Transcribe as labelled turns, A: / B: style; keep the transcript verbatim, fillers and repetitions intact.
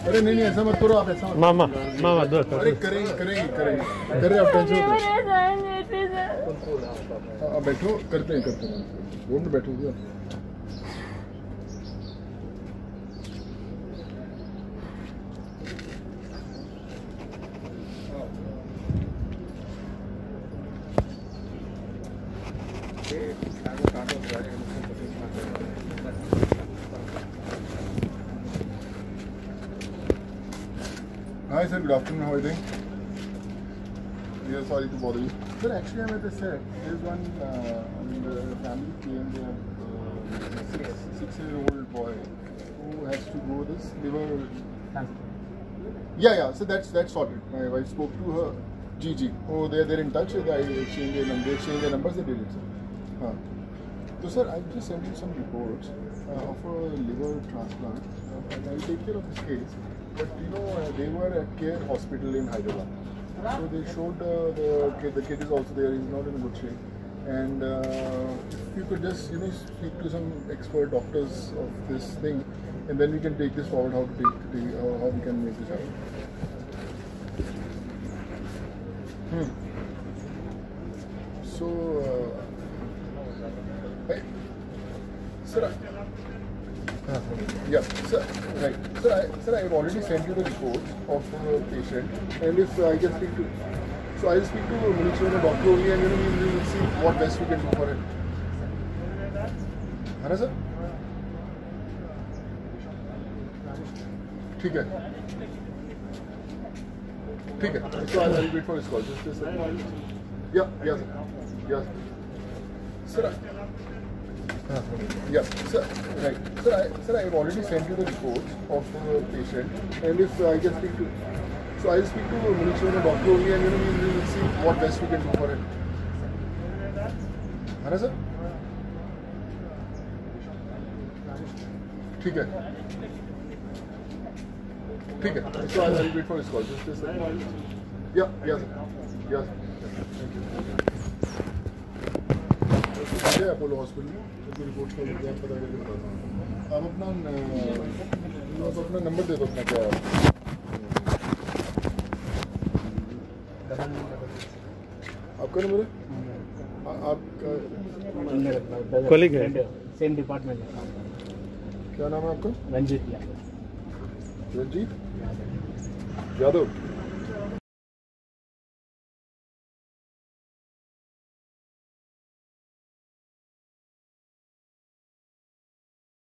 A: अरे नहीं नहीं ऐसा मत करो आप, ऐसा
B: मामा मामा दो
A: अरे करेंगे करेंगे करेंगे करे आप टेंशन हाँ बैठो करते हैं करते हैं रोड में बैठोगे आप। Hi sir, good afternoon. How are you doing? We are sorry to bother you. Sir, actually I'm at the set. There is one uh, I mean, the family came. They have uh, six six-year-old boy who has to go this liver. Yeah, yeah. So that's that's sorted. My wife spoke to her. Gigi. Oh, they're they're in touch. I exchanged their numbers. They exchanged their numbers. They did it, sir. Huh. So sir, I've just sent you some reports uh, of a liver transplant. Uh, and I'll take care of this case. But you know, uh, they were at Care Hospital in Hyderabad. So they showed uh, the kid. The kid is also there. He's not in good shape. And uh, if you could just you know speak to some expert doctors of this thing, and then we can take this forward. How to take, take how, how we can make this happen. Hmm. So, uh, hey, sir. I, Uh, yeah, sir. Right, sir. I, sir, I have already sent you the reports of the patient, and if uh, I can speak to, so I'll speak to Munichman, the doctor only, and you know we will see what best we can do for it. है ना sir? ठीक है, ठीक है. So I'll, I'll wait for his call. Just a second. Yeah, yeah, sir. Yeah, sir. I, Yeah, sir. Right, sir. I, sir, I have already sent you the reports of the patient, and if uh, I can speak to, so I'll speak to Munichman, the doctor only, and you know we will see what best we can do for it. है ना sir? ठीक है, ठीक है. So I'll, I'll wait for his call. Just a second. Yeah, yeah, sir. Yeah, sir. Thank you. Apollo hospital में report कर लेते हैं, पता करके बताता हूँ. आप अपना आप अपना नंबर दे दो अपना. क्या आपका नंबर है? आपका
B: कॉलीग है,
C: सेम डिपार्टमेंट है.
A: क्या नाम है आपका?
C: रंजीत
A: रंजीत यादव.